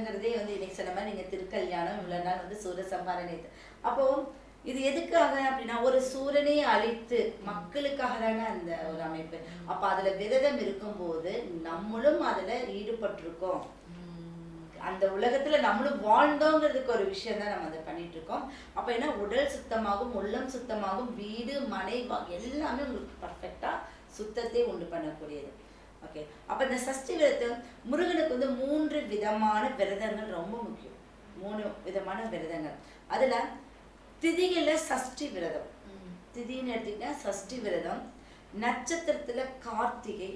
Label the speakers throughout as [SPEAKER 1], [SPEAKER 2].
[SPEAKER 1] விரதங்கிறதே வந்து இன்னைக்கு சொன்ன மாதிரி நீங்க திருக்கல்யாணம் இவ்வளவு நாள் வந்து சூரசம்ஹாரம். அப்போ இது எதுக்காக அப்படின்னா ஒரு சூரனை அழித்து மக்களுக்காக தானே அந்த ஒரு அமைப்பு. அப்ப அதுல விரதம் இருக்கும்போது நம்மளும் அதுல ஈடுபட்டிருக்கோம், அந்த உலகத்துல நம்மளும் வாழ்ந்தோங்கிறதுக்கு ஒரு விஷயம் தான் நம்ம அதை பண்ணிட்டு இருக்கோம். அப்ப என்ன உடல் சுத்தமாகும், உள்ளம் சுத்தமாகும், வீடு மனை எல்லாமே உங்களுக்கு பர்ஃபெக்டா சுத்தத்தை உண்டு பண்ணக்கூடியது. ஓகே, அப்ப இந்த சஷ்டி விரதத்தை முருகனுக்கு வந்து 3 விதமான விரதங்கள் ரொம்ப முக்கியம். 3 விதமான விரதங்கள். அதுல திதிகள சஷ்டி விரதம், திதின்னு எடுத்தீங்கன்னா சஷ்டி விரதம், நட்சத்திரத்துல கார்த்திகை,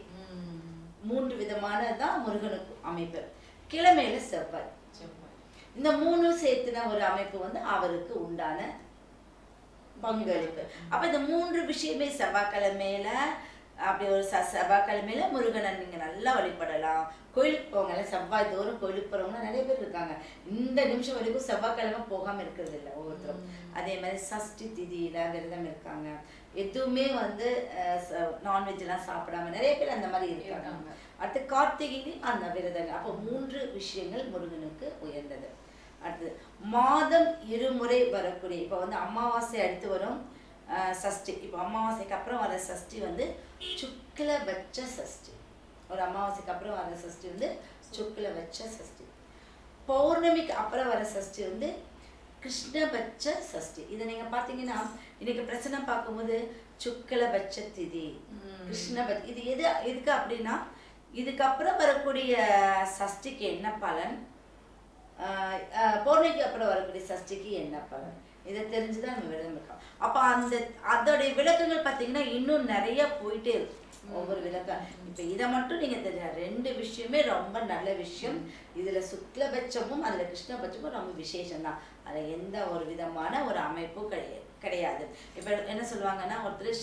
[SPEAKER 1] 3 விதமானதான் முருகனுக்கு அமைப்பு. கிழமையில செவ்வாய். இந்த 3 சேர்த்துன ஒரு அமைப்பு வந்து அவருக்கு உண்டான பங்களிப்பு. அப்ப இந்த 3 விஷயமே செவ்வாய்க்கிழமையில அப்படி ஒரு செவ்வாய்க்கிழமையில முருகனை நீங்க நல்லா வழிபடலாம். கோயிலுக்கு போங்க, செவ்வாய் தோறும் கோயிலுக்கு போறவங்க நிறைய பேர் இருக்காங்க. இந்த நிமிஷம் வரைக்கும் செவ்வாய்க்கிழமை போகாம இருக்கிறது இல்லை ஒவ்வொருத்தரும். அதே மாதிரி சஷ்டி திதியில விரதம் இருக்காங்க. எதுவுமே வந்து நான்வெஜ் எல்லாம் சாப்பிடாம நிறைய பேர் அந்த மாதிரி இருக்காங்க. அடுத்து கார்த்திகையிலும் அந்த விரதங்கள். அப்போ 3 விஷயங்கள் முருகனுக்கு உயர்ந்தது. அடுத்தது மாதம் 2 முறை வரக்கூடிய, இப்போ வந்து அமாவாசை அடுத்து வரும் சஷ்டி. இப்போ அமாவாசைக்கு அப்புறம் வர சஷ்டி வந்து சுக்லபட்ச சஷ்டி. ஒரு அமாவாசைக்கு அப்புறம் வர சஷ்டி வந்து சுக்லபட்ச சஷ்டி. பௌர்ணமிக்கு அப்புறம் வர சஷ்டி வந்து கிருஷ்ணபட்ச சஷ்டி. இதை நீங்க பாத்தீங்கன்னா இன்னைக்கு பிரச்சனை பார்க்கும்போது சுக்லபட்ச திதி, கிருஷ்ணபட்ச, இது எதுக்கு அப்படின்னா இதுக்கப்புறம் வரக்கூடிய சஷ்டிக்கு என்ன பலன், பௌர்ணமிக்கு அப்புறம் வரக்கூடிய சஷ்டிக்கு என்ன பலன், இதை தெரிஞ்சுதான் நம்ம விரதம் இருக்கோம். அப்ப அதோடைய விளக்கங்கள் பார்த்தீங்கன்னா இன்னும் நிறைய போயிட்டே இருக்கும் ஒவ்வொரு விளக்கம். இப்ப இதை மட்டும் நீங்க தெரிஞ்சா 2 விஷயமே ரொம்ப நல்ல விஷயம். இதுல சுக்லபட்சமும் அதுல கிருஷ்ணபட்சமும் ரொம்ப விசேஷம் தான். அதுல எந்த ஒரு விதமான ஒரு அமைப்பும் கிடையாது. இப்ப என்ன சொல்லுவாங்கன்னா ஒருத்தர்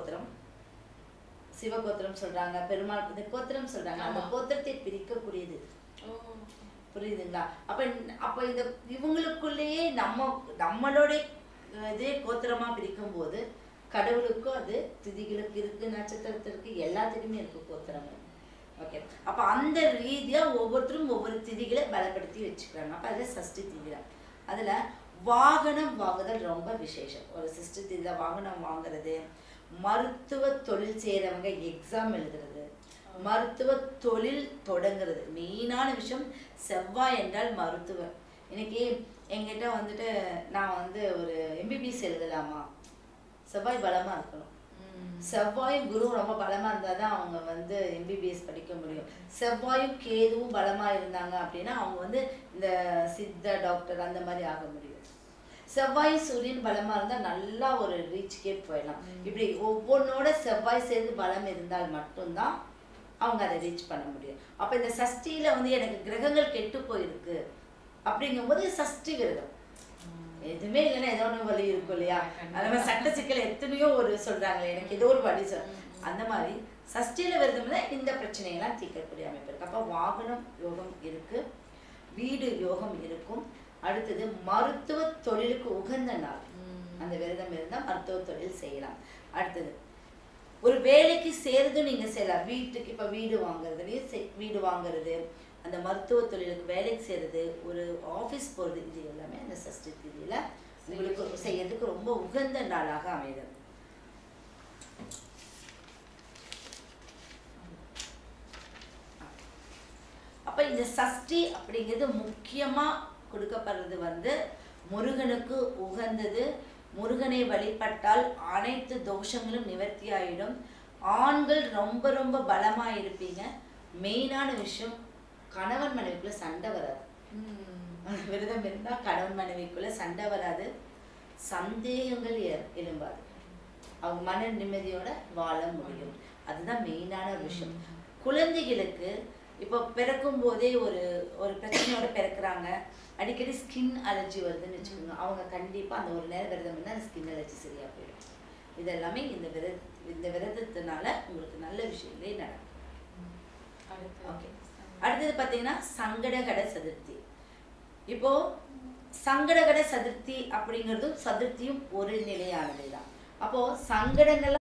[SPEAKER 1] சிவகோத்திரம் சொல்றாங்க, பெருமாள் கோத்திரம் சொல்றாங்க. அந்த கோத்திரத்தை பிரிக்கக்கூடியது, புரியுதுங்களா? அப்ப இந்த இவங்களுக்குள்ளேயே நம்மளோட இதே கோத்திரமா பிரிக்கும் போது கடவுளுக்கும் அது திதிகளுக்கு இருக்கு, நட்சத்திரத்திற்கு எல்லாத்துக்குமே இருக்கு கோத்திரங்கள். ஓகே, அப்ப அந்த ரீதியா ஒவ்வொருத்தரும் ஒவ்வொரு திதிகளை பலப்படுத்தி வச்சுக்கிறாங்க. அப்ப அதுல சஷ்டி திதி தான். அதுல வாகனம் வாங்குதல் ரொம்ப விசேஷம். ஒரு சஷ்டி திதியில வாகனம் வாங்குறது, மருத்துவ தொழில் செய்யறவங்க எக்ஸாம் எழுதுறது, மருத்துவ தொழில் தொடங்குறது மெயினான விஷயம். செவ்வாய் என்றால் மருத்துவர். இன்னைக்கு என்கிட்ட வந்துட்டு நான் வந்து ஒரு எம்பிபிஎஸ் எழுதலாமா, செவ்வாய் பலமா இருக்கணும். செவ்வாயும் குருவும் ரொம்ப பலமா இருந்தாதான் அவங்க வந்து எம்பிபிஎஸ் படிக்க முடியும். செவ்வாயும் கேதுவும் பலமா இருந்தாங்க அப்படின்னா அவங்க வந்து இந்த சித்த டாக்டர் அந்த மாதிரி ஆக முடியும். செவ்வாய் சூரியன் பலமா இருந்தா நல்லா ஒரு ரீச்கே போயிடலாம். இப்படி ஒவ்வொன்னோட செவ்வாய் சேர்ந்து பலம் இருந்தால் மட்டும்தான் அவங்க அதை ரீச் பண்ண முடியும். அப்ப இந்த சஷ்டியில வந்து எனக்கு கிரகங்கள் கெட்டு போயிருக்கு அப்படிங்கும் போது சஷ்டி விரதம் எதுவுமே இல்லைன்னா ஏதோ ஒன்று வழி இருக்கும் இல்லையா? அந்த மாதிரி சட்ட சிக்கல் எத்தனையோ ஒரு சொல்றாங்களே, எனக்கு ஏதோ ஒரு வழி அந்த மாதிரி சஷ்டியில விரதம் தான் இந்த பிரச்சனையெல்லாம் தீர்க்கக்கூடிய அமைப்பு இருக்கு. அப்ப வாகனம் யோகம் இருக்கு, வீடு யோகம் இருக்கும். அடுத்தது மருத்துவ தொழிலுக்கு உகந்த நாள், அந்த விரதம் இருந்தா மருத்துவ தொழில் செய்யலாம். அடுத்தது ஒரு வேலைக்கு சேர்ந்து நீங்க செய்யலாம். வீட்டுக்கு இப்ப வீடு வாங்குறது, அந்த மருத்துவ தொழிலுக்கு வேலைக்கு செய்யறது, ஒரு ஆபீஸ் போறது, இது எல்லாமே அந்த சஷ்டி திதியில உங்களுக்கு செய்யறதுக்கு ரொம்ப உகந்த நாளாக அமைது. அப்ப இந்த சஷ்டி அப்படிங்கிறது முக்கியமா கொடுக்கப்படுறது வந்து முருகனுக்கு உகந்தது. முருகனை வழிபட்டால் அனைத்து தோஷங்களும் நிவர்த்தி ஆயிடும். ஆண்கள் ரொம்ப ரொம்ப பலமா இருப்பீங்க. மெயினான விஷயம் கணவன் மனைவிக்குள்ள சண்டை வராது. விரதம் இருந்தா கணவன் மனைவிக்குள்ள சண்டை வராது, சந்தேகங்கள் எழும்பாது, அவங்க மன நிம்மதியோட வாழ முடியும். அதுதான் மெயினான விஷயம். குழந்தைகளுக்கு இப்போ பிறக்கும் போதே ஒரு பிரச்சனையோட பிறக்குறாங்க, அடிக்கடி ஸ்கின் அலர்ஜி வருதுன்னு வச்சுக்கோங்க, அவங்க கண்டிப்பா அந்த ஒரு நேரம் விரதம் இருந்தால் அந்த ஸ்கின் அலர்ஜி சரியா போயிடும். இதெல்லாமே இந்த விரதத்தினால உங்களுக்கு நல்ல விஷயங்களே நடக்கும். ஓகே, அடுத்தது பார்த்தீங்கன்னா சங்கடகட சதுர்த்தி. இப்போ சங்கடகட சதுர்த்தி அப்படிங்கிறதும் சதுர்த்தியும் ஒரு நிலையானது தான். அப்போ சங்கடங்கள்